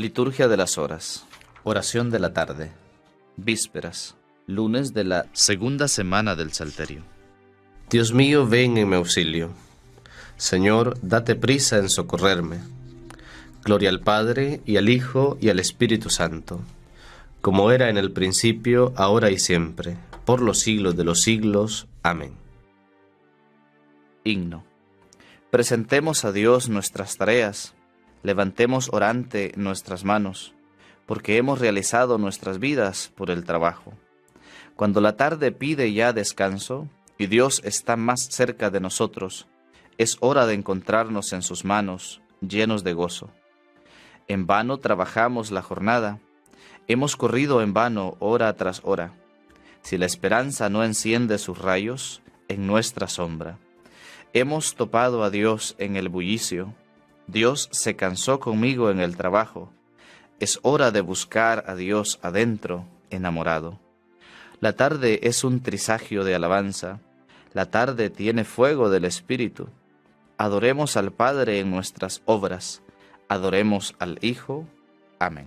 Liturgia de las horas. Oración de la tarde. Vísperas. Lunes de la segunda semana del Salterio. Dios mío, ven en mi auxilio. Señor, date prisa en socorrerme. Gloria al Padre, y al Hijo, y al Espíritu Santo, como era en el principio, ahora y siempre, por los siglos de los siglos. Amén. Himno. Presentemos a Dios nuestras tareas, levantemos orante nuestras manos, porque hemos realizado nuestras vidas por el trabajo. Cuando la tarde pide ya descanso, y Dios está más cerca de nosotros, es hora de encontrarnos en sus manos, llenos de gozo. En vano trabajamos la jornada, hemos corrido en vano hora tras hora, si la esperanza no enciende sus rayos en nuestra sombra. Hemos topado a Dios en el bullicio, Dios se cansó conmigo en el trabajo, es hora de buscar a Dios adentro, enamorado. La tarde es un trisagio de alabanza, la tarde tiene fuego del Espíritu. Adoremos al Padre en nuestras obras, adoremos al Hijo. Amén.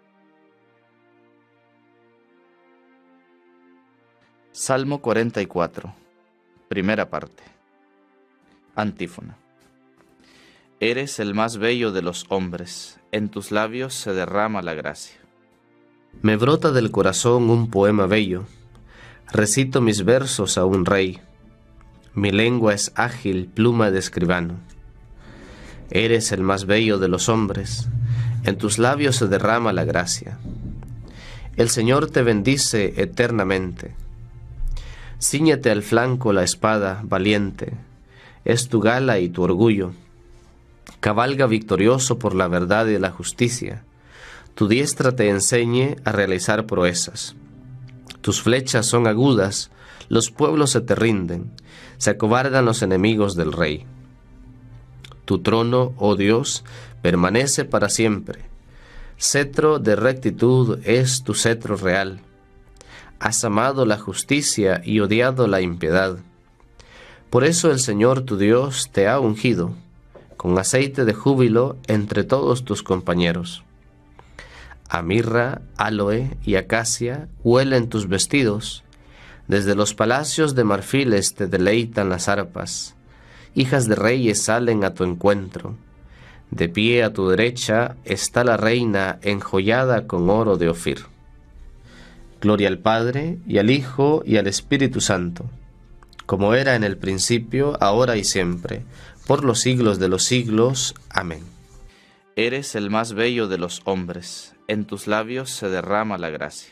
Salmo 44, primera parte. Antífona. Eres el más bello de los hombres, en tus labios se derrama la gracia. Me brota del corazón un poema bello, recito mis versos a un rey. Mi lengua es ágil, pluma de escribano. Eres el más bello de los hombres, en tus labios se derrama la gracia. El Señor te bendice eternamente. Cíñete al flanco la espada, valiente, es tu gala y tu orgullo. Cabalga victorioso por la verdad y la justicia. Tu diestra te enseñe a realizar proezas. Tus flechas son agudas, los pueblos se te rinden, se acobardan los enemigos del rey. Tu trono, oh Dios, permanece para siempre. Cetro de rectitud es tu cetro real. Has amado la justicia y odiado la impiedad. Por eso el Señor tu Dios te ha ungido con aceite de júbilo entre todos tus compañeros. A mirra, áloe y acacia huelen tus vestidos. Desde los palacios de marfiles te deleitan las arpas. Hijas de reyes salen a tu encuentro. De pie a tu derecha está la reina enjollada con oro de Ofir. Gloria al Padre, y al Hijo, y al Espíritu Santo, como era en el principio, ahora y siempre, por los siglos de los siglos. Amén. Eres el más bello de los hombres, en tus labios se derrama la gracia.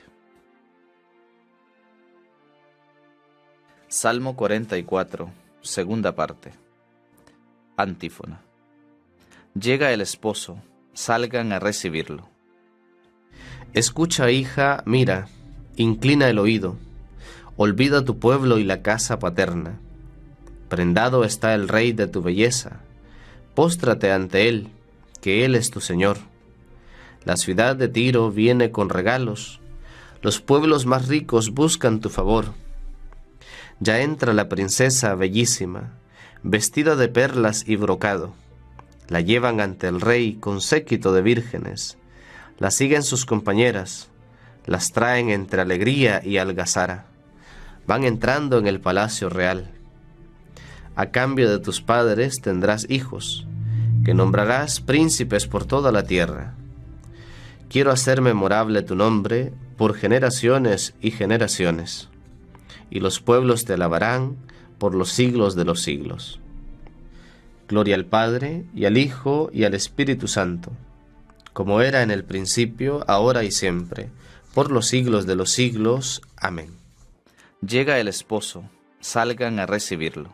Salmo 44, segunda parte. Antífona. Llega el esposo, salgan a recibirlo. Escucha, hija, mira, inclina el oído, olvida tu pueblo y la casa paterna. Prendado está el rey de tu belleza, póstrate ante él, que él es tu Señor. La ciudad de Tiro viene con regalos, los pueblos más ricos buscan tu favor. Ya entra la princesa bellísima, vestida de perlas y brocado. La llevan ante el rey con séquito de vírgenes, la siguen sus compañeras, las traen entre alegría y algazara. Van entrando en el palacio real. A cambio de tus padres tendrás hijos, que nombrarás príncipes por toda la tierra. Quiero hacer memorable tu nombre por generaciones y generaciones, y los pueblos te alabarán por los siglos de los siglos. Gloria al Padre, y al Hijo, y al Espíritu Santo, como era en el principio, ahora y siempre, por los siglos de los siglos. Amén. Llega el esposo, salgan a recibirlo.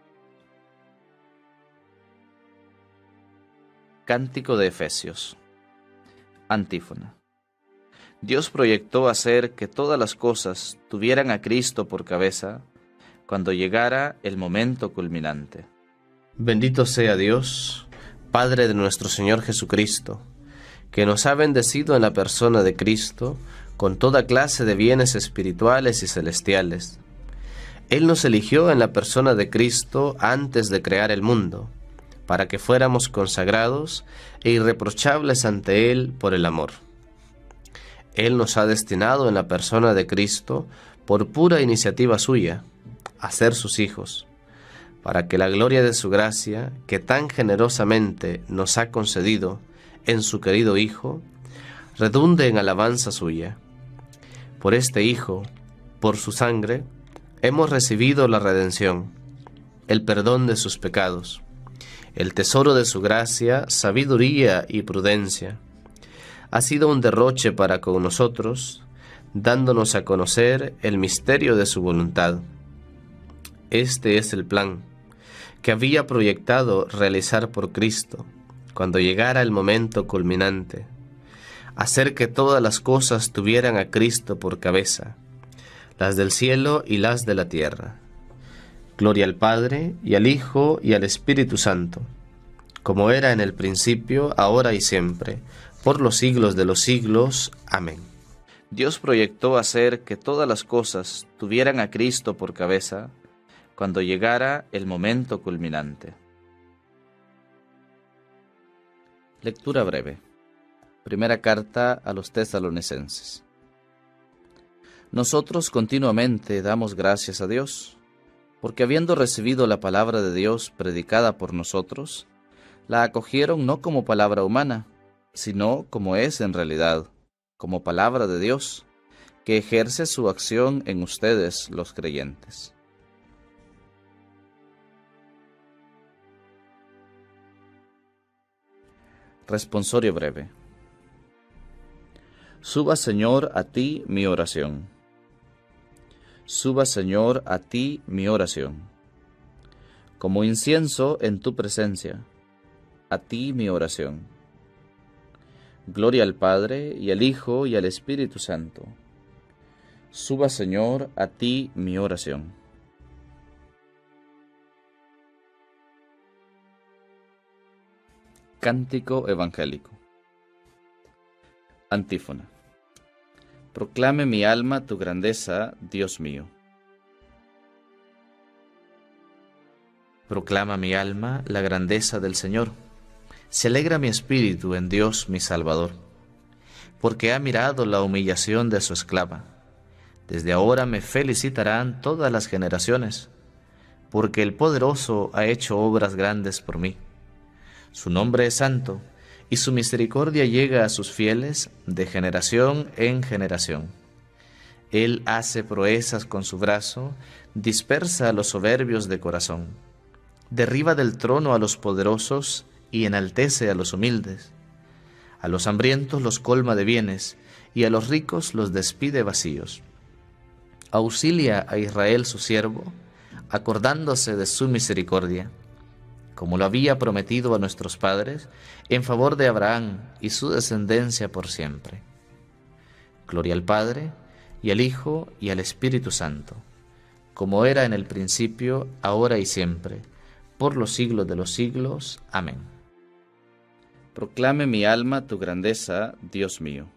Cántico de Efesios. Antífona. Dios proyectó hacer que todas las cosas tuvieran a Cristo por cabeza cuando llegara el momento culminante. Bendito sea Dios, Padre de nuestro Señor Jesucristo, que nos ha bendecido en la persona de Cristo con toda clase de bienes espirituales y celestiales. Él nos eligió en la persona de Cristo antes de crear el mundo, para que fuéramos consagrados e irreprochables ante Él por el amor. Él nos ha destinado en la persona de Cristo, por pura iniciativa suya, a ser sus hijos, para que la gloria de su gracia, que tan generosamente nos ha concedido en su querido Hijo, redunde en alabanza suya. Por este Hijo, por su sangre, hemos recibido la redención, el perdón de sus pecados, el tesoro de su gracia, sabiduría y prudencia. Ha sido un derroche para con nosotros, dándonos a conocer el misterio de su voluntad. Este es el plan que había proyectado realizar por Cristo, cuando llegara el momento culminante, hacer que todas las cosas tuvieran a Cristo por cabeza, las del cielo y las de la tierra. Gloria al Padre, y al Hijo, y al Espíritu Santo, como era en el principio, ahora y siempre, por los siglos de los siglos. Amén. Dios proyectó hacer que todas las cosas tuvieran a Cristo por cabeza cuando llegara el momento culminante. Lectura breve. Primera carta a los Tesalonicenses. Nosotros continuamente damos gracias a Dios, porque habiendo recibido la palabra de Dios predicada por nosotros, la acogieron no como palabra humana, sino como es en realidad, como palabra de Dios, que ejerce su acción en ustedes los creyentes. Responsorio breve. Suba, Señor, a ti mi oración. Suba, Señor, a ti mi oración. Como incienso en tu presencia, a ti mi oración. Gloria al Padre, y al Hijo, y al Espíritu Santo. Suba, Señor, a ti mi oración. Cántico evangélico. Antífona. Proclame mi alma tu grandeza, Dios mío. Proclama mi alma la grandeza del Señor. Se alegra mi espíritu en Dios mi Salvador, porque ha mirado la humillación de su esclava. Desde ahora me felicitarán todas las generaciones, porque el Poderoso ha hecho obras grandes por mí. Su nombre es santo, y su misericordia llega a sus fieles de generación en generación. Él hace proezas con su brazo, dispersa a los soberbios de corazón, derriba del trono a los poderosos y enaltece a los humildes. A los hambrientos los colma de bienes, y a los ricos los despide vacíos. Auxilia a Israel su siervo, acordándose de su misericordia, como lo había prometido a nuestros padres, en favor de Abraham y su descendencia por siempre. Gloria al Padre, y al Hijo, y al Espíritu Santo, como era en el principio, ahora y siempre, por los siglos de los siglos. Amén. Proclame mi alma tu grandeza, Dios mío.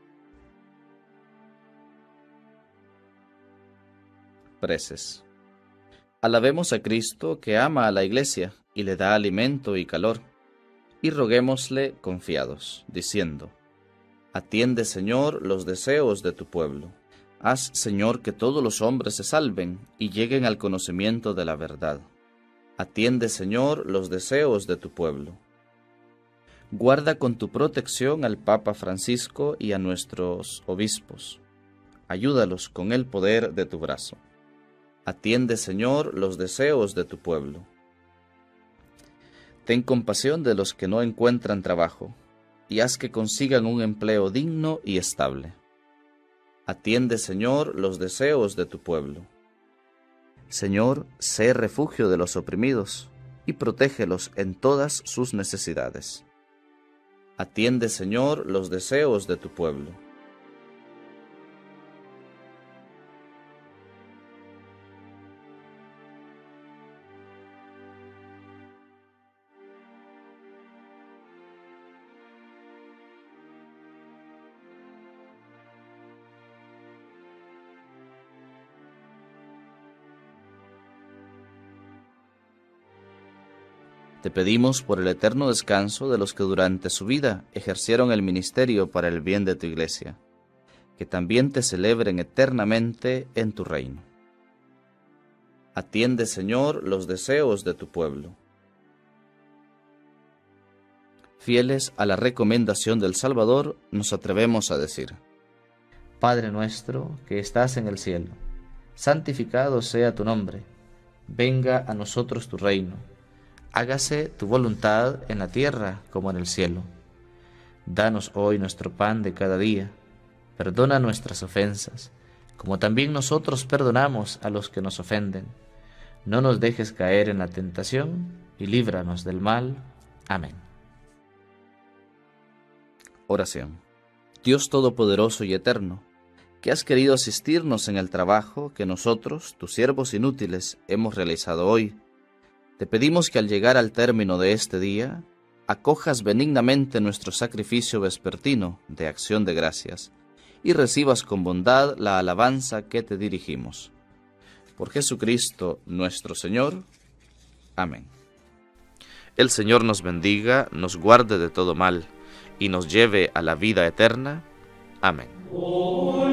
Preces. Alabemos a Cristo, que ama a la Iglesia y le da alimento y calor, y roguémosle confiados, diciendo: Atiende, Señor, los deseos de tu pueblo. Haz, Señor, que todos los hombres se salven y lleguen al conocimiento de la verdad. Atiende, Señor, los deseos de tu pueblo. Guarda con tu protección al Papa Francisco y a nuestros obispos. Ayúdalos con el poder de tu brazo. Atiende, Señor, los deseos de tu pueblo. Ten compasión de los que no encuentran trabajo, y haz que consigan un empleo digno y estable. Atiende, Señor, los deseos de tu pueblo. Señor, sé refugio de los oprimidos, y protégelos en todas sus necesidades. Atiende, Señor, los deseos de tu pueblo. Te pedimos por el eterno descanso de los que durante su vida ejercieron el ministerio para el bien de tu Iglesia, que también te celebren eternamente en tu reino. Atiende, Señor, los deseos de tu pueblo. Fieles a la recomendación del Salvador, nos atrevemos a decir: Padre nuestro que estás en el cielo, santificado sea tu nombre. Venga a nosotros tu reino. Hágase tu voluntad en la tierra como en el cielo. Danos hoy nuestro pan de cada día. Perdona nuestras ofensas, como también nosotros perdonamos a los que nos ofenden. No nos dejes caer en la tentación y líbranos del mal. Amén. Oración. Dios Todopoderoso y Eterno, que has querido asistirnos en el trabajo que nosotros, tus siervos inútiles, hemos realizado hoy, te pedimos que al llegar al término de este día, acojas benignamente nuestro sacrificio vespertino de acción de gracias y recibas con bondad la alabanza que te dirigimos. Por Jesucristo nuestro Señor. Amén. El Señor nos bendiga, nos guarde de todo mal y nos lleve a la vida eterna. Amén.